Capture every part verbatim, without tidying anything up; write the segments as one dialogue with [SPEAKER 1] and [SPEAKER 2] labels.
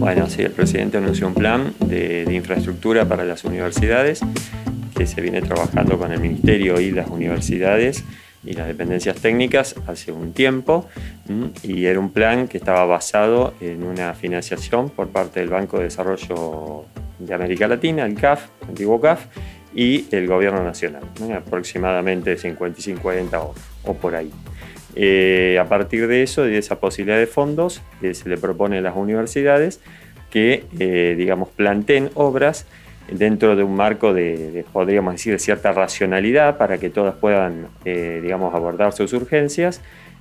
[SPEAKER 1] Bueno, sí, el presidente anunció un plan de, de infraestructura para las universidades que se viene trabajando con el Ministerio y las universidades y las dependencias técnicas hace un tiempo, y era un plan que estaba basado en una financiación por parte del Banco de Desarrollo de América Latina, el C A F, el antiguo C A F, y el Gobierno Nacional, ¿no? Aproximadamente cincuenta y cincuenta o, o por ahí. Eh, a partir de eso, de esa posibilidad de fondos, eh, se le propone a las universidades que, eh, digamos, planteen obras dentro de un marco de, de, podríamos decir, de cierta racionalidad para que todas puedan, eh, digamos, abordar sus urgencias,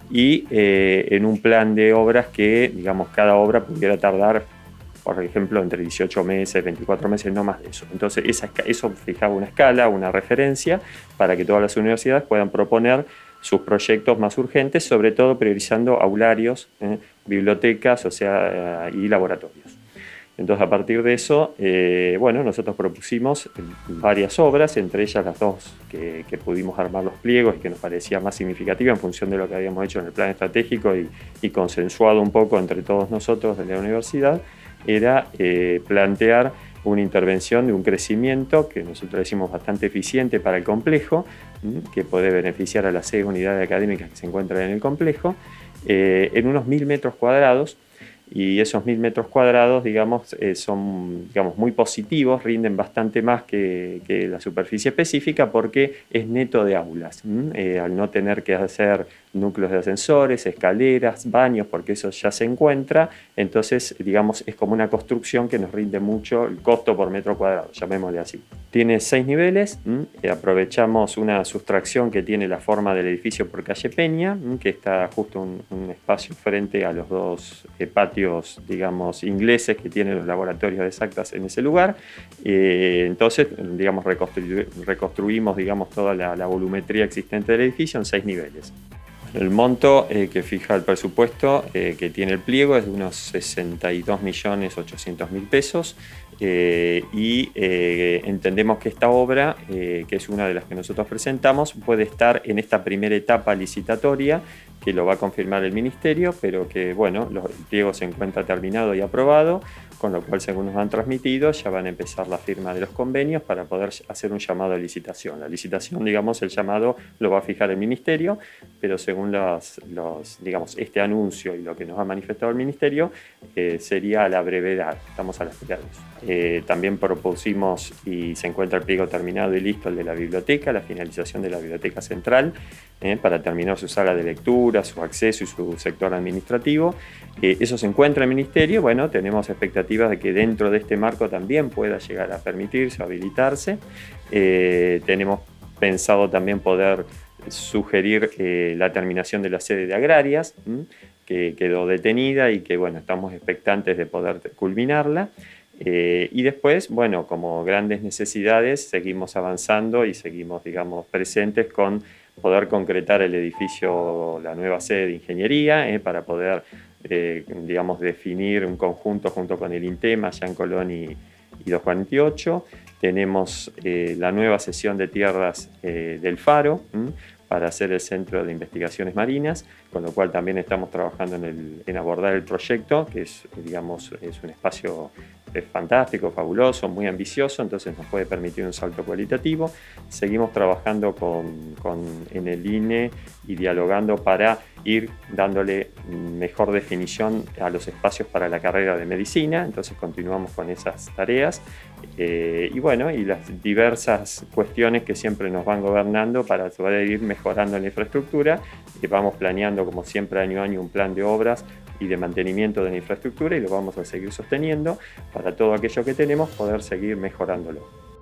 [SPEAKER 1] y eh, en un plan de obras que, digamos, cada obra pudiera tardar, por ejemplo, entre dieciocho meses, veinticuatro meses, no más de eso. Entonces, esa, eso fijaba una escala, una referencia, para que todas las universidades puedan proponer sus proyectos más urgentes, sobre todo priorizando aularios, eh, bibliotecas, o sea, eh, y laboratorios. Entonces, a partir de eso, eh, bueno, nosotros propusimos varias obras, entre ellas las dos que, que pudimos armar los pliegos y que nos parecía más significativa en función de lo que habíamos hecho en el plan estratégico y, y consensuado un poco entre todos nosotros de la universidad, era eh, plantear una intervención de un crecimiento que nosotros decimos bastante eficiente para el complejo, que puede beneficiar a las seis unidades académicas que se encuentran en el complejo, eh, en unos mil metros cuadrados. Y esos mil metros cuadrados, digamos, eh, son digamos, muy positivos, rinden bastante más que, que la superficie específica porque es neto de aulas, eh, al no tener que hacer núcleos de ascensores, escaleras, baños, porque eso ya se encuentra. Entonces, digamos, es como una construcción que nos rinde mucho el costo por metro cuadrado, llamémosle así. Tiene seis niveles, eh, aprovechamos una sustracción que tiene la forma del edificio por calle Peña, que está justo un, un espacio frente a los dos eh, patios, digamos, ingleses que tienen los laboratorios de exactas en ese lugar. Eh, entonces, digamos, reconstru reconstruimos, digamos, toda la, la volumetría existente del edificio en seis niveles. El monto eh, que fija el presupuesto eh, que tiene el pliego es de unos sesenta y dos millones ochocientos mil pesos, eh, y eh, entendemos que esta obra, eh, que es una de las que nosotros presentamos, puede estar en esta primera etapa licitatoria, que lo va a confirmar el Ministerio, pero que, bueno, los, el pliego se encuentra terminado y aprobado, con lo cual, según nos han transmitido, ya van a empezar la firma de los convenios para poder hacer un llamado a licitación. La licitación, digamos, el llamado lo va a fijar el Ministerio, pero según los, los, digamos, este anuncio y lo que nos ha manifestado el Ministerio, eh, sería a la brevedad. Estamos a la espera de eso. Eh, también propusimos, y se encuentra el pliego terminado y listo, el de la biblioteca, la finalización de la biblioteca central, eh, para terminar su sala de lectura, su acceso y su sector administrativo. Eh, eso se encuentra en el Ministerio. Bueno, tenemos expectativas de que dentro de este marco también pueda llegar a permitirse, a habilitarse. Eh, tenemos pensado también poder sugerir eh, la terminación de la sede de Agrarias, ¿m? que quedó detenida y que, bueno, estamos expectantes de poder culminarla. Eh, y después, bueno, como grandes necesidades, seguimos avanzando y seguimos, digamos, presentes con poder concretar el edificio, la nueva sede de ingeniería, eh, para poder, eh, digamos, definir un conjunto junto con el INTEMA, Jean Colón y, y doscientos cuarenta y ocho. Tenemos eh, la nueva cesión de tierras eh, del Faro, ¿m? para hacer el Centro de Investigaciones Marinas, con lo cual también estamos trabajando en, el, en abordar el proyecto, que es, digamos, es un espacio fantástico, fabuloso, muy ambicioso, entonces nos puede permitir un salto cualitativo. Seguimos trabajando con, con, en el I N E y dialogando para ir dándole mejor definición a los espacios para la carrera de medicina, entonces continuamos con esas tareas. Eh, y bueno, y las diversas cuestiones que siempre nos van gobernando para poder ir mejorando la infraestructura, y vamos planeando como siempre año a año un plan de obras y de mantenimiento de la infraestructura, y lo vamos a seguir sosteniendo para todo aquello que tenemos poder seguir mejorándolo.